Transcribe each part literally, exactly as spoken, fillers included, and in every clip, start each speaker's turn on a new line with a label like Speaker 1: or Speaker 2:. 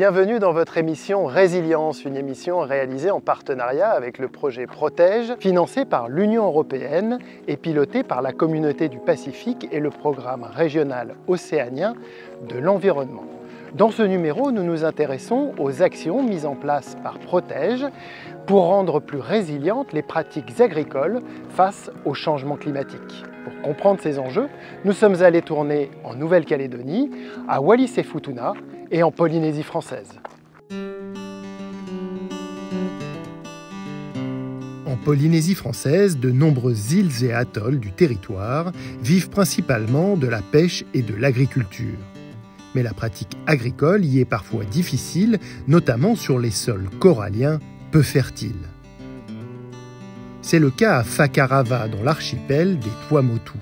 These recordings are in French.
Speaker 1: Bienvenue dans votre émission Résilience, une émission réalisée en partenariat avec le projet Protège, financé par l'Union européenne et piloté par la Communauté du Pacifique et le programme régional océanien de l'environnement. Dans ce numéro, nous nous intéressons aux actions mises en place par Protège pour rendre plus résilientes les pratiques agricoles face au changement climatique. Pour comprendre ces enjeux, nous sommes allés tourner en Nouvelle-Calédonie, à Wallis et Futuna et en Polynésie française. En Polynésie française, de nombreuses îles et atolls du territoire vivent principalement de la pêche et de l'agriculture. Mais la pratique agricole y est parfois difficile, notamment sur les sols coralliens peu fertiles. C'est le cas à Fakarava, dans l'archipel des Tuamotu.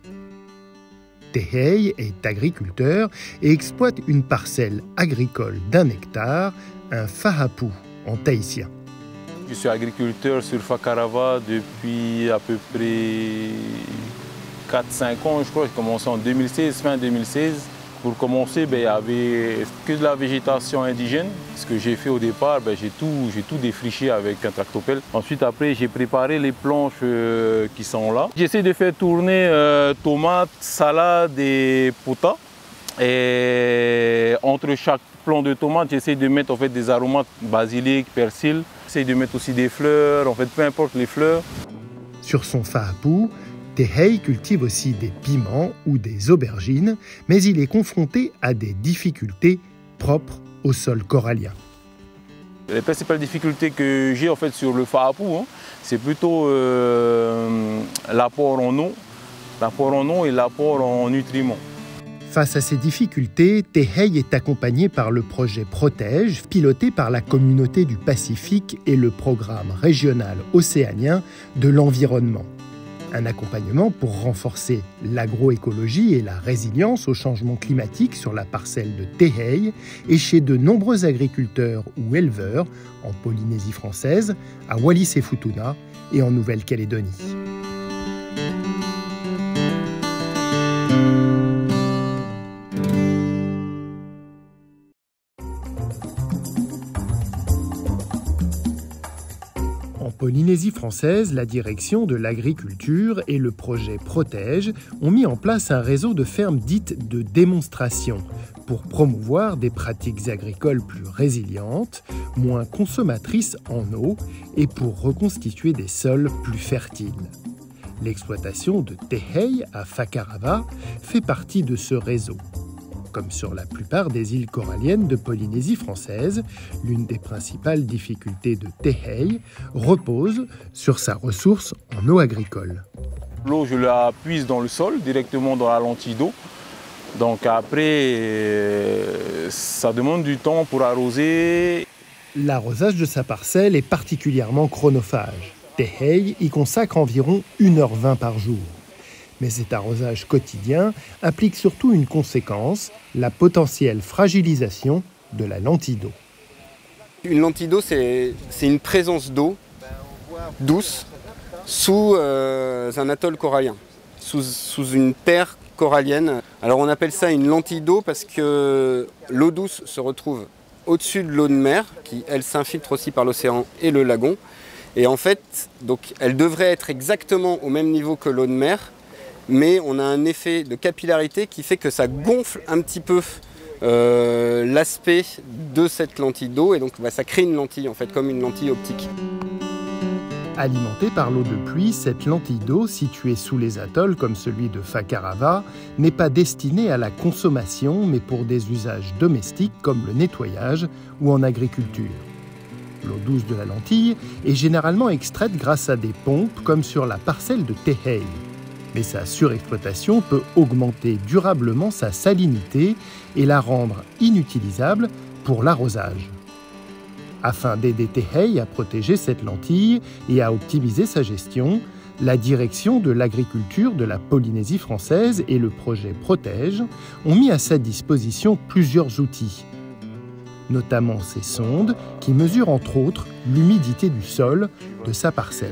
Speaker 1: Tehei est agriculteur et exploite une parcelle agricole d'un hectare, un fahapu en tahitien.
Speaker 2: Je suis agriculteur sur Fakarava depuis à peu près quatre cinq ans, je crois. J'ai commencé en deux mille seize, fin deux mille seize. Pour commencer, ben, il n'y avait que de la végétation indigène. Ce que j'ai fait au départ, ben, j'ai tout, j'ai tout défriché avec un tractopelle. Ensuite, après, j'ai préparé les planches euh, qui sont là. J'essaie de faire tourner euh, tomates, salades et potas. Et entre chaque plant de tomates, j'essaie de mettre en fait, des aromates basilic, persil. J'essaie de mettre aussi des fleurs, en fait, peu importe les fleurs.
Speaker 1: Sur son fahapu, Tehei cultive aussi des piments ou des aubergines, mais il est confronté à des difficultés propres au sol corallien.
Speaker 2: Les principales difficultés que j'ai en fait sur le fahapu, hein, c'est plutôt euh, l'apport en eau, l'apport en eau et l'apport en nutriments.
Speaker 1: Face à ces difficultés, Tehei est accompagné par le projet Protège, piloté par la Communauté du Pacifique et le programme régional océanien de l'environnement. Un accompagnement pour renforcer l'agroécologie et la résilience au changement climatique sur la parcelle de Tehei et chez de nombreux agriculteurs ou éleveurs en Polynésie française, à Wallis et Futuna et en Nouvelle-Calédonie. En Polynésie française, la direction de l'agriculture et le projet Protège ont mis en place un réseau de fermes dites de démonstration pour promouvoir des pratiques agricoles plus résilientes, moins consommatrices en eau et pour reconstituer des sols plus fertiles. L'exploitation de Tehei à Fakarava fait partie de ce réseau. Comme sur la plupart des îles coralliennes de Polynésie française, l'une des principales difficultés de Tehei repose sur sa ressource en eau agricole.
Speaker 2: L'eau, je la puise dans le sol, directement dans la lentille d'eau. Donc après, ça demande du temps pour arroser.
Speaker 1: L'arrosage de sa parcelle est particulièrement chronophage. Tehei y consacre environ une heure vingt par jour. Mais cet arrosage quotidien implique surtout une conséquence, la potentielle fragilisation de la lentille d'eau.
Speaker 3: Une lentille d'eau, c'est une présence d'eau douce sous euh, un atoll corallien, sous, sous une terre corallienne. Alors on appelle ça une lentille d'eau parce que l'eau douce se retrouve au-dessus de l'eau de mer, qui elle s'infiltre aussi par l'océan et le lagon. Et en fait, donc, elle devrait être exactement au même niveau que l'eau de mer, mais on a un effet de capillarité qui fait que ça gonfle un petit peu euh, l'aspect de cette lentille d'eau et donc bah, ça crée une lentille en fait, comme une lentille optique.
Speaker 1: Alimentée par l'eau de pluie, cette lentille d'eau, située sous les atolls comme celui de Fakarava, n'est pas destinée à la consommation, mais pour des usages domestiques comme le nettoyage ou en agriculture. L'eau douce de la lentille est généralement extraite grâce à des pompes comme sur la parcelle de Tehei. Mais sa surexploitation peut augmenter durablement sa salinité et la rendre inutilisable pour l'arrosage. Afin d'aider Tehei à protéger cette lentille et à optimiser sa gestion, la direction de l'agriculture de la Polynésie française et le projet Protège ont mis à sa disposition plusieurs outils, notamment ces sondes qui mesurent entre autres l'humidité du sol de sa parcelle.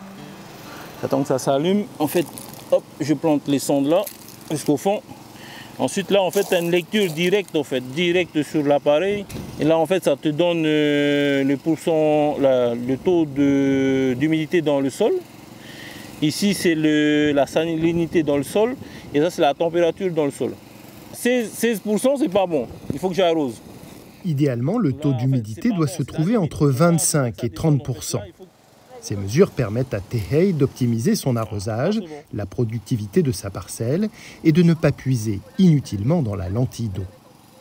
Speaker 2: J'attends que ça s'allume. En fait, hop, je plante les sondes là, jusqu'au fond. Ensuite, là, en fait, tu as une lecture directe, en fait, directe sur l'appareil. Et là, en fait, ça te donne euh, le, pourcent, la, le taux d'humidité dans le sol. Ici, c'est la salinité dans le sol. Et ça, c'est la température dans le sol. seize pour cent, c'est pas bon. Il faut que j'arrose.
Speaker 1: Idéalement, le taux d'humidité doit se trouver entre vingt-cinq et trente pour cent. Ces mesures permettent à Tehei d'optimiser son arrosage, la productivité de sa parcelle et de ne pas puiser inutilement dans la lentille d'eau.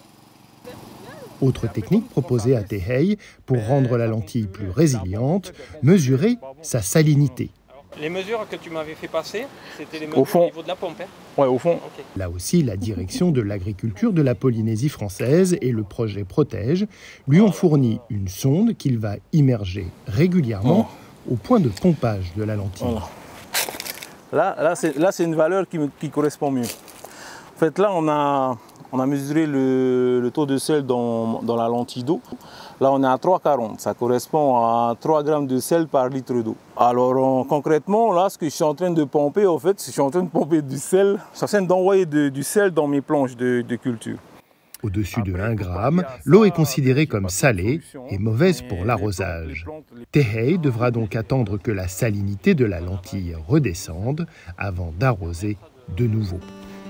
Speaker 1: Autre technique proposée à Tehei pour rendre la lentille plus résiliente, mesurer sa salinité.
Speaker 4: Les mesures que tu m'avais fait passer, c'était les mesures
Speaker 2: au, fond,
Speaker 4: au niveau de la pompe. Hein?
Speaker 2: Ouais, au fond.
Speaker 4: Okay.
Speaker 1: Là aussi, la direction de l'agriculture de la Polynésie française et le projet Protège lui ont fourni une sonde qu'il va immerger régulièrement oh. au point de pompage de la lentille.
Speaker 2: Voilà. Là, là c'est là, c'est une valeur qui, me, qui correspond mieux. En fait, là, on a, on a mesuré le, le taux de sel dans, dans la lentille d'eau. Là, on est à trois virgule quarante. Ça correspond à trois grammes de sel par litre d'eau. Alors, on, concrètement, là, ce que je suis en train de pomper, en fait, je suis en train de pomper du sel. Je suis en train d'envoyer du sel dans mes planches de, de culture.
Speaker 1: Au-dessus de un gramme, l'eau est considérée comme salée et mauvaise pour l'arrosage. Tehei devra donc attendre que la salinité de la lentille redescende avant d'arroser de nouveau.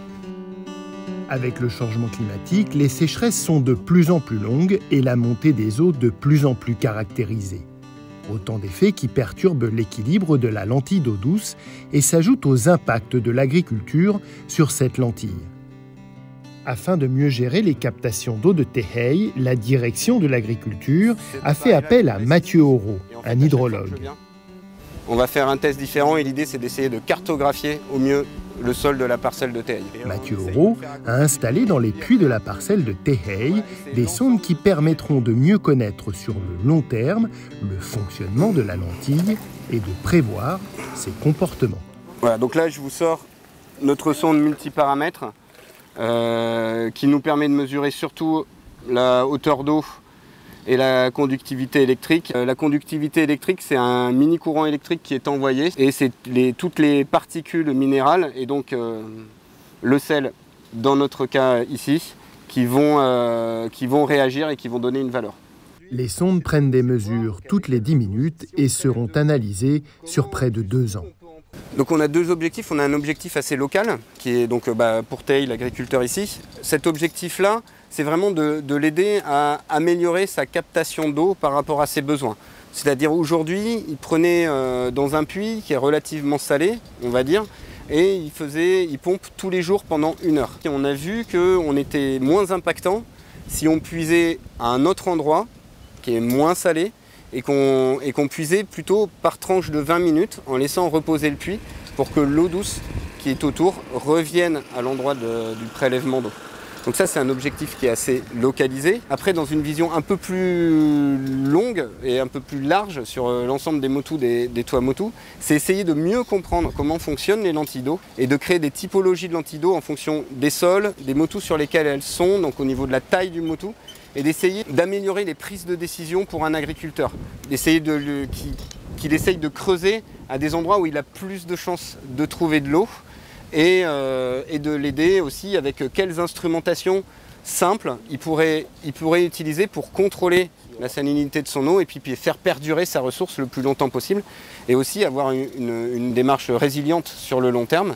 Speaker 1: Avec le changement climatique, les sécheresses sont de plus en plus longues et la montée des eaux de plus en plus caractérisée. Autant d'effets qui perturbent l'équilibre de la lentille d'eau douce et s'ajoutent aux impacts de l'agriculture sur cette lentille. Afin de mieux gérer les captations d'eau de Tehei, la direction de l'agriculture a fait appel à Mathieu Auro, un hydrologue.
Speaker 3: On va faire un test différent et l'idée c'est d'essayer de cartographier au mieux le sol de la parcelle de Tehei.
Speaker 1: Mathieu Auro a installé dans les puits de la parcelle de Tehei des sondes qui permettront de mieux connaître sur le long terme le fonctionnement de la lentille et de prévoir ses comportements.
Speaker 3: Voilà, donc là je vous sors notre sonde multiparamètres euh, qui nous permet de mesurer surtout la hauteur d'eau et la conductivité électrique. La conductivité électrique, c'est un mini courant électrique qui est envoyé et c'est les, toutes les particules minérales et donc euh, le sel, dans notre cas ici, qui vont, euh, qui vont réagir et qui vont donner une valeur.
Speaker 1: Les sondes prennent des mesures toutes les dix minutes et seront analysées sur près de deux ans.
Speaker 3: Donc on a deux objectifs. On a un objectif assez local, qui est donc bah, pour Tehei, l'agriculteur ici. Cet objectif-là, c'est vraiment de, de l'aider à améliorer sa captation d'eau par rapport à ses besoins. C'est-à-dire aujourd'hui, il prenait euh, dans un puits qui est relativement salé, on va dire, et il, faisait, il pompe tous les jours pendant une heure. Et on a vu qu'on était moins impactant si on puisait à un autre endroit qui est moins salé et qu'on et qu'on puisait plutôt par tranche de vingt minutes en laissant reposer le puits pour que l'eau douce qui est autour revienne à l'endroit du prélèvement d'eau. Donc ça, c'est un objectif qui est assez localisé. Après, dans une vision un peu plus longue et un peu plus large sur l'ensemble des motus, des, des toits motus, c'est essayer de mieux comprendre comment fonctionnent les lentilles d'eau et de créer des typologies de lentilles d'eau en fonction des sols, des motus sur lesquels elles sont, donc au niveau de la taille du motu, et d'essayer d'améliorer les prises de décision pour un agriculteur, d'essayer de le, qu'il, qu'il essaye de creuser à des endroits où il a plus de chances de trouver de l'eau, Et, euh, et de l'aider aussi avec quelles instrumentations simples il pourrait, il pourrait utiliser pour contrôler la salinité de son eau et puis, puis faire perdurer sa ressource le plus longtemps possible et aussi avoir une, une, une démarche résiliente sur le long terme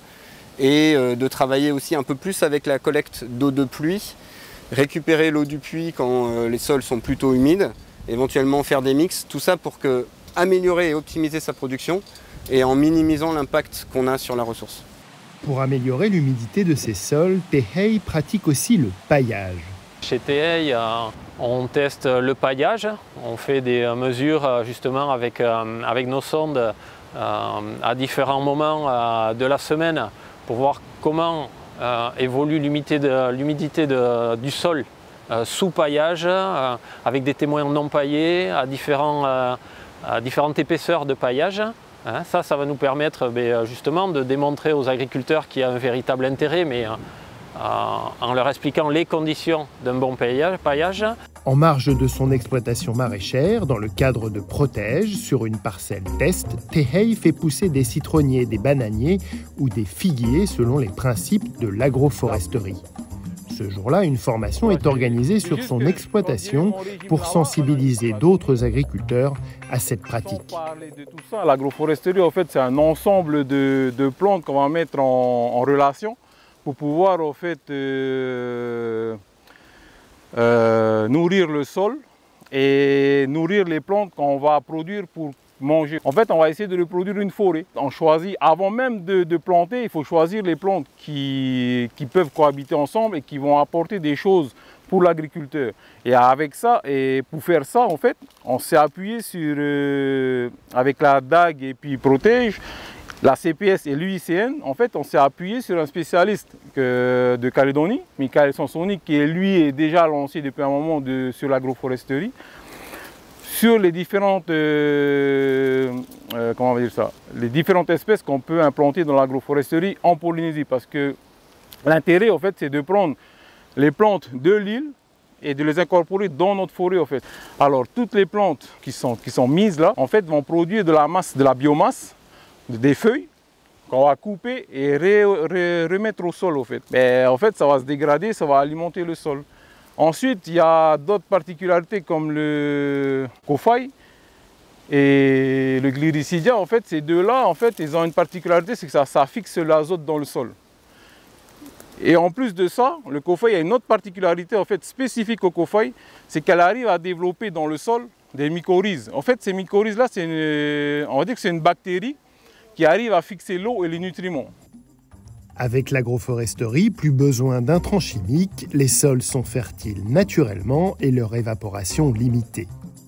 Speaker 3: et euh, de travailler aussi un peu plus avec la collecte d'eau de pluie, récupérer l'eau du puits quand euh, les sols sont plutôt humides, éventuellement faire des mix, tout ça pour que, améliorer et optimiser sa production et en minimisant l'impact qu'on a sur la ressource.
Speaker 1: Pour améliorer l'humidité de ces sols, Tehei pratique aussi le paillage.
Speaker 4: Chez Tehei, on teste le paillage. On fait des mesures justement avec, avec nos sondes à différents moments de la semaine pour voir comment évolue l'humidité de, l'humidité de, du sol sous paillage, avec des témoins non paillés à, différents, à différentes épaisseurs de paillage. Hein, ça, ça va nous permettre ben, justement de démontrer aux agriculteurs qu'il y a un véritable intérêt, mais euh, en leur expliquant les conditions d'un bon paillage.
Speaker 1: En marge de son exploitation maraîchère, dans le cadre de Protège, sur une parcelle test, Tehei fait pousser des citronniers, des bananiers ou des figuiers selon les principes de l'agroforesterie. Ce jour-là, une formation est organisée sur son exploitation pour sensibiliser d'autres agriculteurs à cette pratique.
Speaker 2: L'agroforesterie, en fait, c'est un ensemble de, de plantes qu'on va mettre en, en relation pour pouvoir en fait, euh, euh, nourrir le sol et nourrir les plantes qu'on va produire pour manger. En fait, on va essayer de reproduire une forêt. On choisit, avant même de, de planter, il faut choisir les plantes qui, qui peuvent cohabiter ensemble et qui vont apporter des choses pour l'agriculteur. Et avec ça, et pour faire ça, en fait, on s'est appuyé sur, euh, avec la D A G et puis Protège, la C P S et l'U I C N, en fait, on s'est appuyé sur un spécialiste que, de Calédonie, Michael Sansoni, qui lui est déjà lancé depuis un moment de, sur l'agroforesterie, sur les différentes, euh, euh, comment on va dire ça, les différentes espèces qu'on peut implanter dans l'agroforesterie en Polynésie. Parce que l'intérêt, en fait, c'est de prendre les plantes de l'île et de les incorporer dans notre forêt, en fait. Alors, toutes les plantes qui sont, qui sont mises là, en fait, vont produire de la masse, de la biomasse, des feuilles qu'on va couper et re, re, remettre au sol, en fait. Mais en fait, ça va se dégrader, ça va alimenter le sol. Ensuite, il y a d'autres particularités comme le cofaille et le gliricidia. En fait, ces deux-là, en fait, ils ont une particularité, c'est que ça, ça fixe l'azote dans le sol. Et en plus de ça, le cofaille a une autre particularité en fait, spécifique au cofaille, c'est qu'elle arrive à développer dans le sol des mycorhizes. En fait, ces mycorhizes-là, on va dire que c'est une bactérie qui arrive à fixer l'eau et les nutriments.
Speaker 1: Avec l'agroforesterie, plus besoin d'intrants chimiques, les sols sont fertiles naturellement et leur évaporation limitée.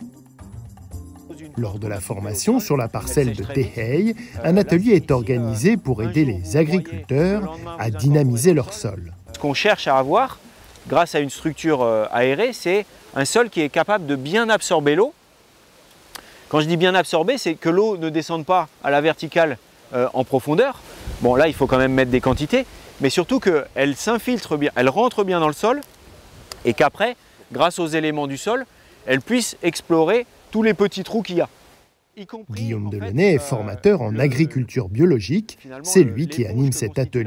Speaker 1: Lors de la formation sur la parcelle de Tehei, un atelier est organisé pour aider les agriculteurs à dynamiser leur sol.
Speaker 5: Ce qu'on cherche à avoir, grâce à une structure aérée, c'est un sol qui est capable de bien absorber l'eau. Quand je dis bien absorber, c'est que l'eau ne descende pas à la verticale euh, en profondeur. Bon, là, il faut quand même mettre des quantités, mais surtout qu'elle s'infiltre bien, elle rentre bien dans le sol et qu'après, grâce aux éléments du sol, elle puisse explorer tous les petits trous qu'il y a.
Speaker 1: Guillaume Delaunay est formateur en agriculture biologique. C'est lui qui anime cet atelier.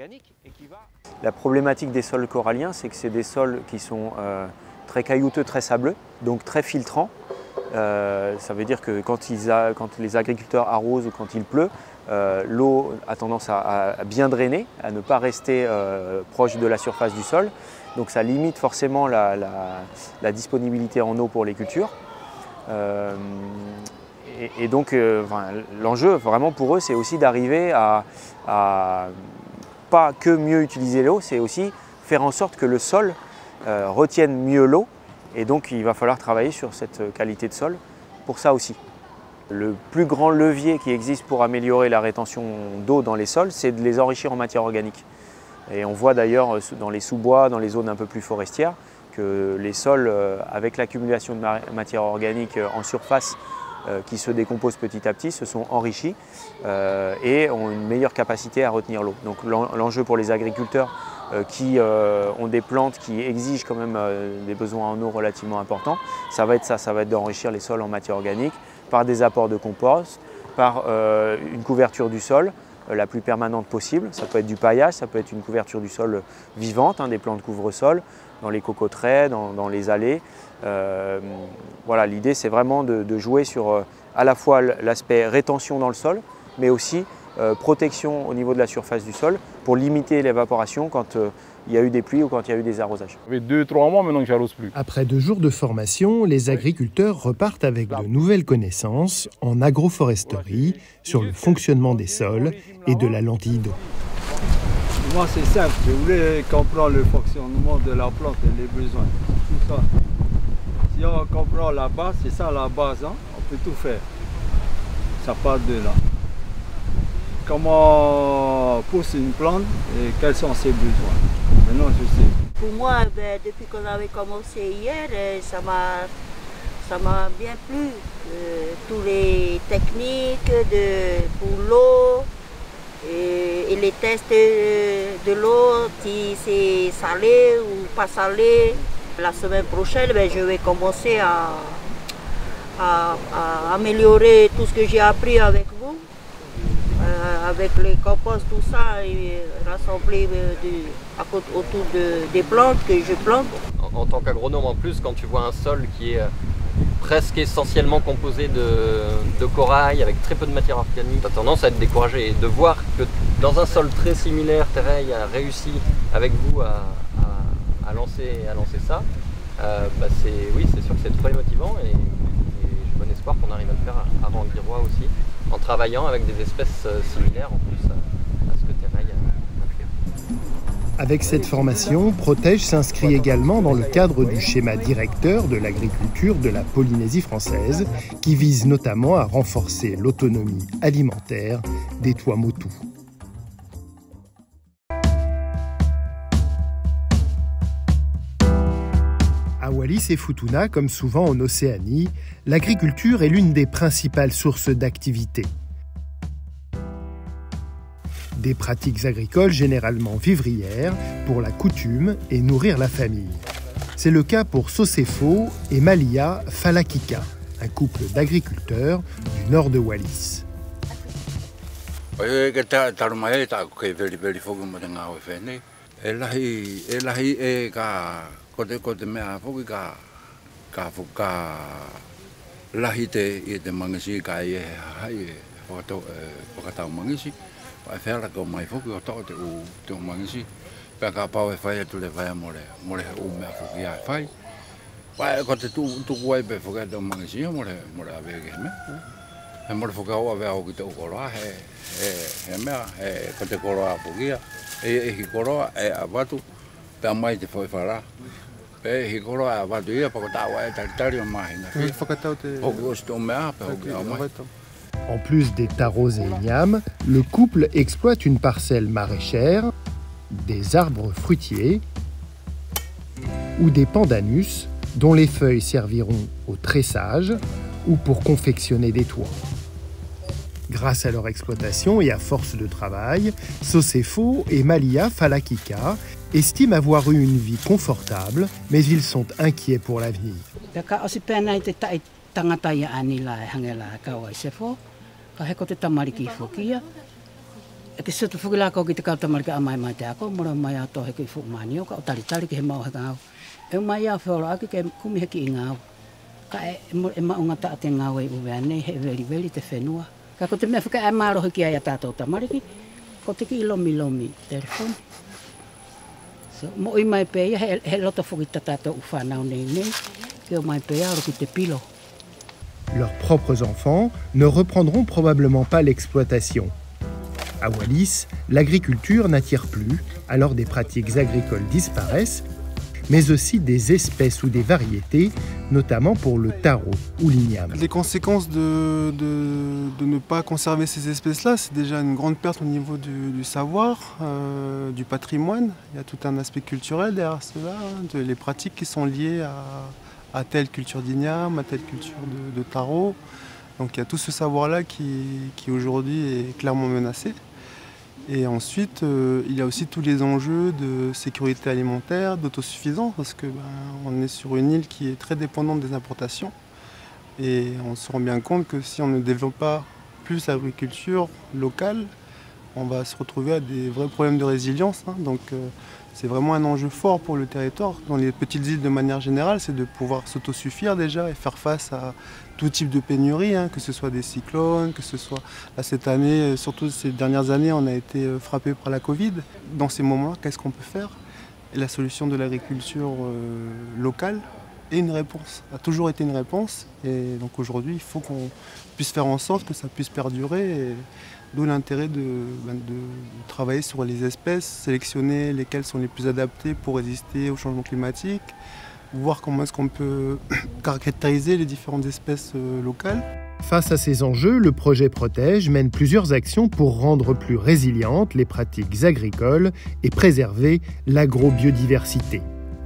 Speaker 5: La problématique des sols coralliens, c'est que c'est des sols qui sont euh, très caillouteux, très sableux, donc très filtrants. Euh, ça veut dire que quand, ils a, quand les agriculteurs arrosent ou quand il pleut, euh, l'eau a tendance à, à bien drainer, à ne pas rester euh, proche de la surface du sol. Donc ça limite forcément la, la, la disponibilité en eau pour les cultures. Euh, et, et donc euh, enfin, l'enjeu vraiment pour eux, c'est aussi d'arriver à, à pas que mieux utiliser l'eau, c'est aussi faire en sorte que le sol euh, retienne mieux l'eau. Et donc il va falloir travailler sur cette qualité de sol pour ça aussi. Le plus grand levier qui existe pour améliorer la rétention d'eau dans les sols, c'est de les enrichir en matière organique. Et on voit d'ailleurs dans les sous-bois, dans les zones un peu plus forestières, que les sols, avec l'accumulation de matière organique en surface qui se décompose petit à petit, se sont enrichis et ont une meilleure capacité à retenir l'eau. Donc l'enjeu pour les agriculteurs qui ont des plantes qui exigent quand même des besoins en eau relativement importants, ça va être ça, ça va être d'enrichir les sols en matière organique par des apports de compost, par une couverture du sol la plus permanente possible. Ça peut être du paillage, ça peut être une couverture du sol vivante, hein, des plantes couvre-sol, dans les cocoteraies, dans, dans les allées. Euh, voilà, l'idée c'est vraiment de, de jouer sur euh, à la fois l'aspect rétention dans le sol, mais aussi euh, protection au niveau de la surface du sol pour limiter l'évaporation quand euh, il y a eu des pluies ou quand il y a eu des arrosages.
Speaker 2: Ça fait deux trois mois maintenant que j'arrose plus.
Speaker 1: Après deux jours de formation, les agriculteurs repartent avec de nouvelles connaissances en agroforesterie sur le fonctionnement des sols et de la lentille d'eau.
Speaker 6: Moi c'est simple, je voulais comprendre le fonctionnement de la plante et les besoins. Tout ça. Si on comprend la base, c'est ça la base, hein, on peut tout faire. Ça part de là. Comment pousse une plante et quels sont ses besoins. Maintenant je sais.
Speaker 7: Pour moi, ben, depuis qu'on avait commencé hier, ça m'a ça m'a bien plu. Euh, tous les techniques de, pour l'eau et, et les tests de l'eau, si c'est salé ou pas salé. La semaine prochaine, ben, je vais commencer à, à, à améliorer tout ce que j'ai appris avec vous. euh, avec les composts, tout ça, et rassembler euh, de, à côté, autour de, des plantes que je plante.
Speaker 8: En, en tant qu'agronome, en plus, quand tu vois un sol qui est presque essentiellement composé de, de corail, avec très peu de matière organique, tu as tendance à être découragé. Et de voir que dans un sol très similaire, Tereille a réussi avec vous à, à, à, lancer, à lancer ça, euh, bah c'est, oui, c'est sûr que c'est très motivant et, et j'ai bon espoir qu'on arrive à le faire à, à Ranguirois aussi, en travaillant avec des espèces similaires en plus à, à ce que Tereille a, a fait.
Speaker 1: Avec cette formation, Protège s'inscrit également dans le cadre du schéma directeur de l'agriculture de la Polynésie française, qui vise notamment à renforcer l'autonomie alimentaire des Tuamotu. À Wallis et Futuna, comme souvent en Océanie, l'agriculture est l'une des principales sources d'activité. Des pratiques agricoles généralement vivrières pour la coutume et nourrir la famille. C'est le cas pour Sosefo et Malia Falakika, un couple d'agriculteurs du nord de Wallis.
Speaker 9: Fela ko mai foku o tau te o te o mangisi. Pea ka pau e whai atu le vai more, more o mea foki a whai. Pai ko te tu tu kuai pe foki te o mangisi more more a vege me. He more foki o a vea o ki te o koroa he he he mea he ko te koroa foki a. E e ki koroa e a watu pea mai te whai whara. Pe hi koroa a watu ia pa ko tawa e tari tari o mahi na.
Speaker 6: Whakatau te...
Speaker 9: Foki o sto mea pe hoki a mai.
Speaker 1: En plus des taros et ignames, le couple exploite une parcelle maraîchère, des arbres fruitiers ou des pandanus dont les feuilles serviront au tressage ou pour confectionner des toits. Grâce à leur exploitation et à force de travail, Sosefo et Malia Falakika estiment avoir eu une vie confortable, mais ils sont inquiets pour l'avenir.
Speaker 10: Ka heko te tamariki i whukia. E ke sutu whukila ko ki te kau tamariki a mai mai te ako, mora mai a tō heko i whukmani o, ka o tari tari ki he mau heka ngau. E mai a whiora aki ke kumi heki i ngau. Ka e, e maunga ta te ngau e uwea nei, he veri veri te whenua. Ka ko te mea whika e maro heki ai a tātou tamariki, ko te ki i lomi lomi telefoni. So, mo i mai pēia, he, he loto whuki ta tātou u whanau nei nei, ke o mai pēia aro ki te pilo.
Speaker 1: Leurs propres enfants ne reprendront probablement pas l'exploitation. À Wallis, l'agriculture n'attire plus, alors des pratiques agricoles disparaissent, mais aussi des espèces ou des variétés, notamment pour le taro ou l'igname.
Speaker 11: Les conséquences de, de, de ne pas conserver ces espèces-là, c'est déjà une grande perte au niveau du, du savoir, euh, du patrimoine. Il y a tout un aspect culturel derrière cela, hein, de, les pratiques qui sont liées à... à telle culture d'igname, à telle culture de, de taro. Donc il y a tout ce savoir-là qui, qui aujourd'hui est clairement menacé. Et ensuite, euh, il y a aussi tous les enjeux de sécurité alimentaire, d'autosuffisance, parce que ben, on est sur une île qui est très dépendante des importations. Et on se rend bien compte que si on ne développe pas plus l'agriculture locale, on va se retrouver à des vrais problèmes de résilience. Hein. Donc, euh, c'est vraiment un enjeu fort pour le territoire. Dans les petites îles, de manière générale, c'est de pouvoir s'autosuffire déjà et faire face à tout type de pénurie, hein, que ce soit des cyclones, que ce soit... Là, cette année, surtout ces dernières années, on a été frappé par la Covid. Dans ces moments-là, qu'est-ce qu'on peut faire? Et la solution de l'agriculture euh, locale est une réponse, a toujours été une réponse. Et donc aujourd'hui, il faut qu'on puisse faire en sorte que ça puisse perdurer. Et... D'où l'intérêt de, ben de travailler sur les espèces, sélectionner lesquelles sont les plus adaptées pour résister au changement climatique, voir comment est-ce qu'on peut caractériser les différentes espèces locales.
Speaker 1: Face à ces enjeux, le projet Protège mène plusieurs actions pour rendre plus résilientes les pratiques agricoles et préserver l'agrobiodiversité.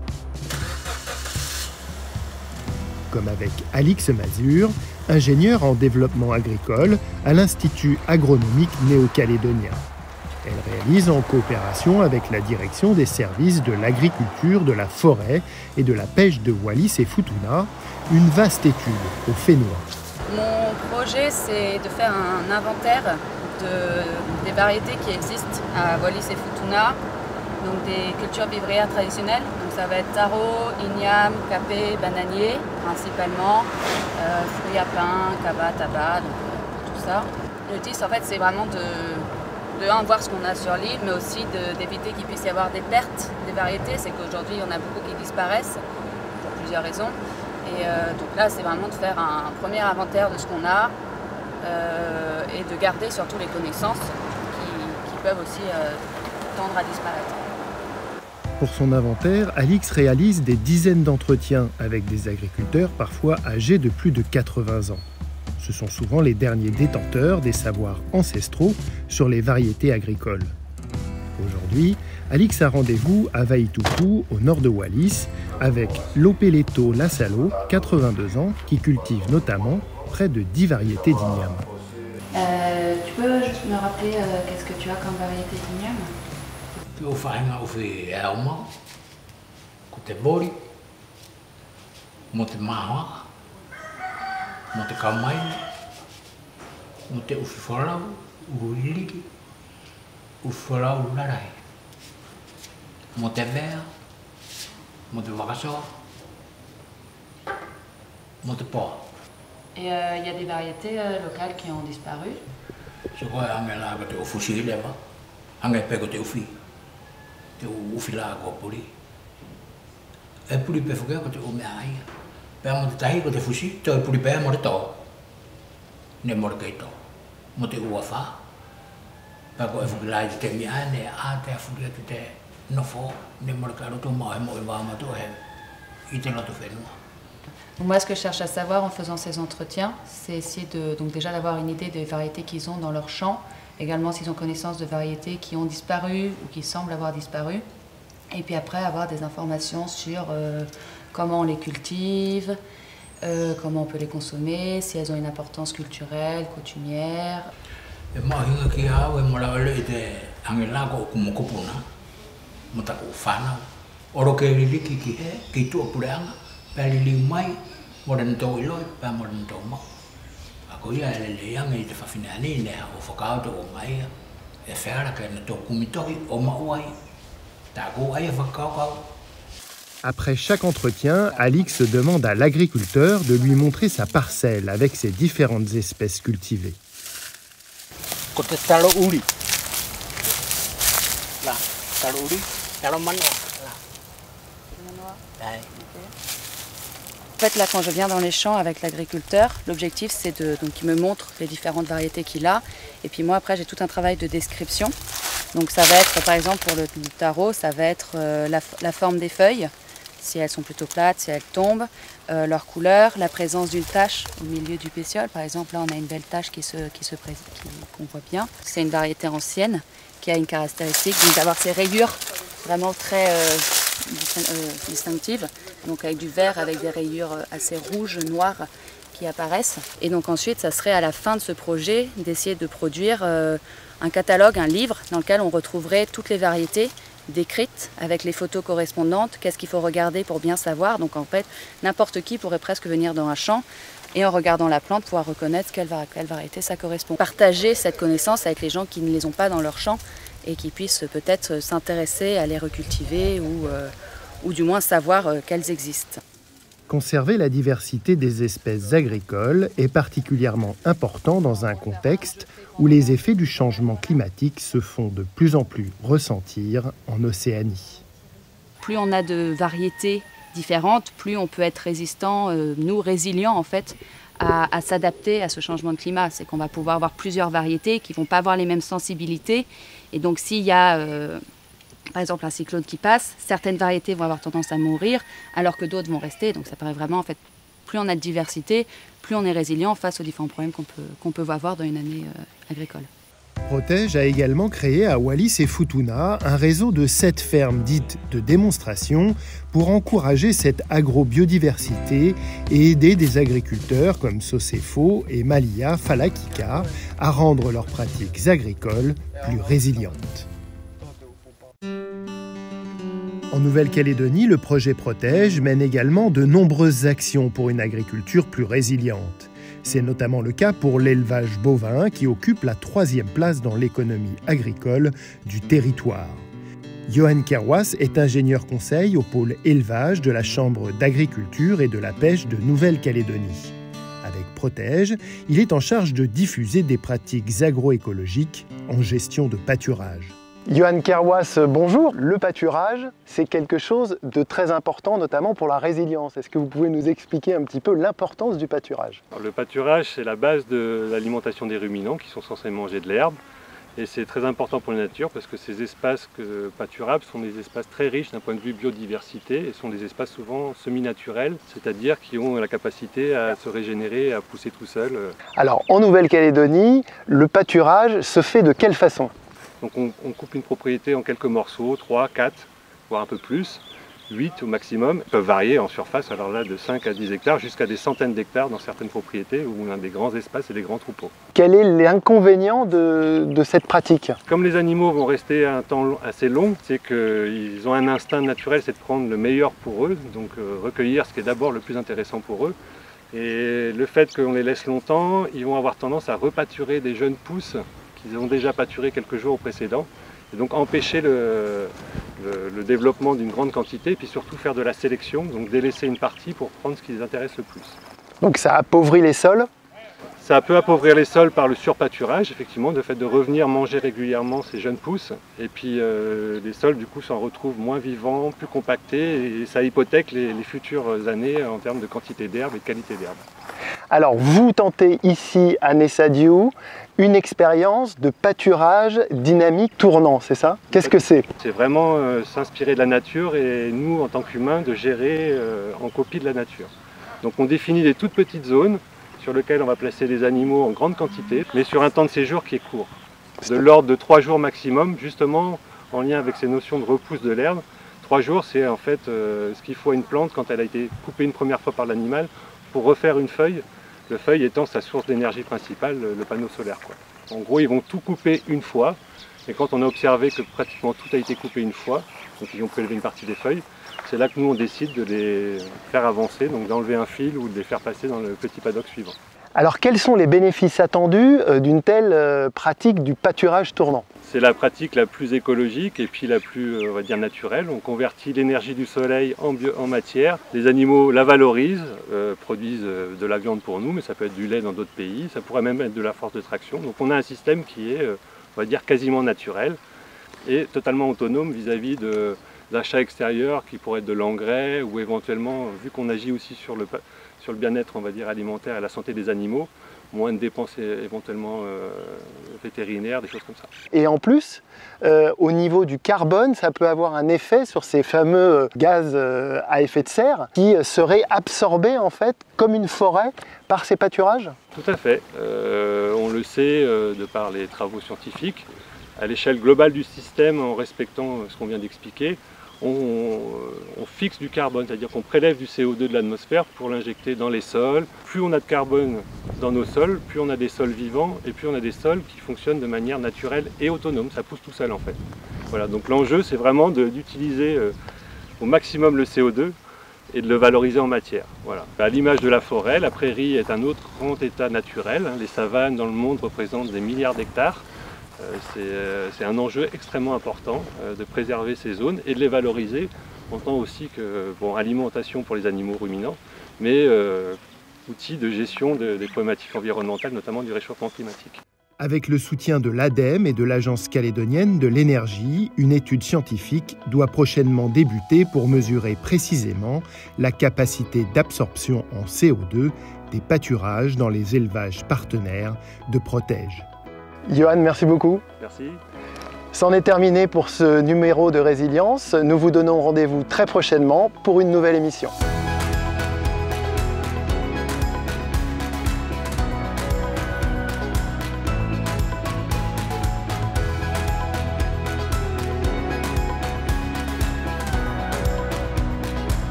Speaker 1: Comme avec Alix Mazur, ingénieure en développement agricole à l'Institut agronomique néo-calédonien. Elle réalise en coopération avec la direction des services de l'agriculture, de la forêt et de la pêche de Wallis et Futuna une vaste étude au Fénois.
Speaker 12: Mon projet, c'est de faire un inventaire de, des variétés qui existent à Wallis et Futuna, donc des cultures vivrières traditionnelles. Donc ça va être taro, igname, capé, bananier principalement, euh, fruits à pain, kaba, tabac, donc euh, tout ça. L'objectif en fait c'est vraiment de, de un, voir ce qu'on a sur l'île, mais aussi d'éviter qu'il puisse y avoir des pertes des variétés. C'est qu'aujourd'hui il y en a beaucoup qui disparaissent pour plusieurs raisons. Et euh, donc là c'est vraiment de faire un premier inventaire de ce qu'on a euh, et de garder surtout les connaissances qui, qui peuvent aussi euh, tendre à disparaître.
Speaker 1: Pour son inventaire, Alix réalise des dizaines d'entretiens avec des agriculteurs parfois âgés de plus de quatre-vingts ans. Ce sont souvent les derniers détenteurs des savoirs ancestraux sur les variétés agricoles. Aujourd'hui, Alix a rendez-vous à Vaitupu, au nord de Wallis, avec Lopeleto Lasalo, quatre-vingt-deux ans, qui cultive notamment près de dix variétés d'igname.
Speaker 12: Euh, tu peux juste me rappeler euh, qu'est-ce que tu as comme variété d'igname?
Speaker 13: O whainga o whi e auma, ko te bori, mo te mahoa, mo te kamai, mo te uwhi whalau, uhuiliki, uwhi whalau larai, mo te vea, mo te wakasoa, mo te poa.
Speaker 12: Et il euh, y a des variétés euh, locales qui ont disparu?
Speaker 13: Se koe ange la ko te ufusi lewa, ange pe ko te uwhi. Te uwhi la ko puri. E puri pe whakea ko te o mea aia. Pea mo te tahi ko te fusi, te o puri pea mo te tō. Ne mo te kei tō. Mo te ua wha. Pea ko e whakilai te te mea ne a te a whukia te te nofo. Ne mo te karoto mo e mo e wā mato he. I te loto whenua.
Speaker 12: Moi, ce que je cherche à savoir en faisant ces entretiens, c'est essayer de, donc déjà d'avoir une idée des variétés qu'ils ont dans leur champ, également s'ils ont connaissance de variétés qui ont disparu ou qui semblent avoir disparu, et puis après avoir des informations sur euh, comment on les cultive, euh, comment on peut les consommer, si elles ont une importance culturelle, coutumière.
Speaker 13: Pelili mai, moren tau iloi, pa moren tau mau. Ako ia ele le yang i te whawhinani ne o whakauta o mai e whera ka na tau kumitohi o mauai. Tako ai whakaukau.
Speaker 1: Après chaque entretien, Alix demande à l'agriculteur de lui montrer sa parcelle avec ses différentes espèces cultivées.
Speaker 13: Ko te talo uri. La, talo uri, talo manoa.
Speaker 12: Manoa. En fait, là, quand je viens dans les champs avec l'agriculteur, l'objectif, c'est de, donc, qu'il me montre les différentes variétés qu'il a. Et puis moi, après, j'ai tout un travail de description. Donc ça va être, par exemple, pour le, le taro, ça va être euh, la, la forme des feuilles, si elles sont plutôt plates, si elles tombent, euh, leur couleur, la présence d'une tache au milieu du pétiole. Par exemple, là, on a une belle tache qui se, qui se qui, qu'on voit bien. C'est une variété ancienne qui a une caractéristique d'avoir ces rayures vraiment très euh, distinctives. Donc avec du vert, avec des rayures assez rouges, noires qui apparaissent. Et donc ensuite, ça serait à la fin de ce projet d'essayer de produire euh, un catalogue, un livre dans lequel on retrouverait toutes les variétés décrites avec les photos correspondantes, qu'est-ce qu'il faut regarder pour bien savoir. Donc en fait, n'importe qui pourrait presque venir dans un champ et en regardant la plante pouvoir reconnaître quelle, var quelle variété ça correspond. Partager cette connaissance avec les gens qui ne les ont pas dans leur champ et qui puissent peut-être s'intéresser à les recultiver ou euh, ou du moins savoir euh, qu'elles existent.
Speaker 1: Conserver la diversité des espèces agricoles est particulièrement important dans un contexte où les effets du changement climatique se font de plus en plus ressentir en Océanie.
Speaker 12: Plus on a de variétés différentes, plus on peut être résistant, euh, nous résilients en fait, à, à s'adapter à ce changement de climat. C'est qu'on va pouvoir avoir plusieurs variétés qui ne vont pas avoir les mêmes sensibilités. Et donc s'il y a euh, par exemple un cyclone qui passe, certaines variétés vont avoir tendance à mourir alors que d'autres vont rester. Donc ça paraît vraiment, en fait, plus on a de diversité, plus on est résilient face aux différents problèmes qu'on peut, qu'on peut avoir dans une année euh, agricole.
Speaker 1: Protège a également créé à Wallis et Futuna un réseau de sept fermes dites de démonstration pour encourager cette agrobiodiversité et aider des agriculteurs comme Sosefo et Malia Falakika à rendre leurs pratiques agricoles plus résilientes. En Nouvelle-Calédonie, le projet Protège mène également de nombreuses actions pour une agriculture plus résiliente. C'est notamment le cas pour l'élevage bovin qui occupe la troisième place dans l'économie agricole du territoire. Johan Kerwas est ingénieur conseil au pôle élevage de la Chambre d'agriculture et de la pêche de Nouvelle-Calédonie. Avec Protège, il est en charge de diffuser des pratiques agroécologiques en gestion de pâturage. Johan Kerwas, bonjour. Le pâturage, c'est quelque chose de très important, notamment pour la résilience. Est-ce que vous pouvez nous expliquer un petit peu l'importance du pâturage?
Speaker 14: Alors, le pâturage, c'est la base de l'alimentation des ruminants qui sont censés manger de l'herbe. Et c'est très important pour la nature parce que ces espaces pâturables sont des espaces très riches d'un point de vue biodiversité et sont des espaces souvent semi-naturels, c'est-à-dire qui ont la capacité à se régénérer, à pousser tout seuls.
Speaker 1: Alors en Nouvelle-Calédonie, le pâturage se fait de quelle façon?
Speaker 14: Donc on, on coupe une propriété en quelques morceaux, trois, quatre, voire un peu plus, huit au maximum. Ils peuvent varier en surface, alors là de cinq à dix hectares jusqu'à des centaines d'hectares dans certaines propriétés où on a des grands espaces et des grands troupeaux. Quel est l'inconvénient de, de cette pratique? Comme les animaux vont rester un temps assez long, c'est qu'ils ont un instinct naturel, c'est de prendre le meilleur pour eux, donc euh, recueillir ce qui est d'abord le plus intéressant pour eux. Et le fait qu'on les laisse longtemps, ils vont avoir tendance à repâturer des jeunes pousses qu'ils ont déjà pâturé quelques jours au précédent. Et donc empêcher le, le, le développement d'une grande quantité, et puis surtout faire de la sélection, donc délaisser une partie pour prendre ce qui les intéresse le plus. Donc ça appauvrit les sols? Ça peut appauvrir les sols par le surpâturage, effectivement, le fait de revenir manger régulièrement ces jeunes pousses. Et puis euh, les sols, du coup, s'en retrouvent moins vivants, plus compactés, et ça hypothèque les, les futures années en termes de quantité d'herbe et de qualité d'herbe. Alors vous tentez ici à Nessadiou une expérience de pâturage dynamique tournant, c'est ça? Qu'est-ce que c'est? C'est vraiment euh, s'inspirer de la nature et nous, en tant qu'humains, de gérer euh, en copie de la nature. Donc on définit des toutes petites zones sur lesquelles on va placer des animaux en grande quantité, mais sur un temps de séjour qui est court, de l'ordre de trois jours maximum, justement en lien avec ces notions de repousse de l'herbe. Trois jours, c'est en fait euh, ce qu'il faut à une plante quand elle a été coupée une première fois par l'animal pour refaire une feuille. Le feuille étant sa source d'énergie principale, le panneau solaire, quoi. En gros, ils vont tout couper une fois, et quand on a observé que pratiquement tout a été coupé une fois, donc ils ont prélevé une partie des feuilles, c'est là que nous on décide de les faire avancer, donc d'enlever un fil ou de les faire passer dans le petit paddock suivant. Alors quels sont les bénéfices attendus d'une telle pratique du pâturage tournant? C'est la pratique la plus écologique et puis la plus, on va dire, naturelle. On convertit l'énergie du soleil en, bio, en matière. Les animaux la valorisent, euh, produisent de la viande pour nous, mais ça peut être du lait dans d'autres pays, ça pourrait même être de la force de traction. Donc on a un système qui est, on va dire, quasiment naturel et totalement autonome vis-à-vis de d'achats extérieurs qui pourraient être de l'engrais ou éventuellement, vu qu'on agit aussi sur le, sur le bien-être, on va dire, alimentaire et la santé des animaux, moins de dépenses éventuellement euh, vétérinaires, des choses comme ça. Et en plus, euh, au niveau du carbone, ça peut avoir un effet sur ces fameux gaz euh, à effet de serre qui seraient absorbés en fait comme une forêt par ces pâturages? Tout à fait. Euh, on le sait euh, de par les travaux scientifiques. À l'échelle globale du système, en respectant ce qu'on vient d'expliquer, On, on fixe du carbone, c'est-à-dire qu'on prélève du C O deux de l'atmosphère pour l'injecter dans les sols. Plus on a de carbone dans nos sols, plus on a des sols vivants et plus on a des sols qui fonctionnent de manière naturelle et autonome. Ça pousse tout seul en fait. Voilà, donc l'enjeu c'est vraiment d'utiliser euh, au maximum le C O deux et de le valoriser en matière. Voilà. À l'image de la forêt, la prairie est un autre grand état naturel. Les savanes dans le monde représentent des milliards d'hectares. Euh, c'est un enjeu extrêmement important euh, de préserver ces zones et de les valoriser en tant aussi que, bon, alimentation pour les animaux ruminants, mais euh, outil de gestion de, des problématiques environnementales, notamment du réchauffement climatique. Avec le soutien de l'ADEME et de l'Agence calédonienne de l'énergie, une étude scientifique doit prochainement débuter pour mesurer précisément la capacité d'absorption en C O deux des pâturages dans les élevages partenaires de Protège. Johan, merci beaucoup. Merci. C'en est terminé pour ce numéro de Résilience. Nous vous donnons rendez-vous très prochainement pour une nouvelle émission.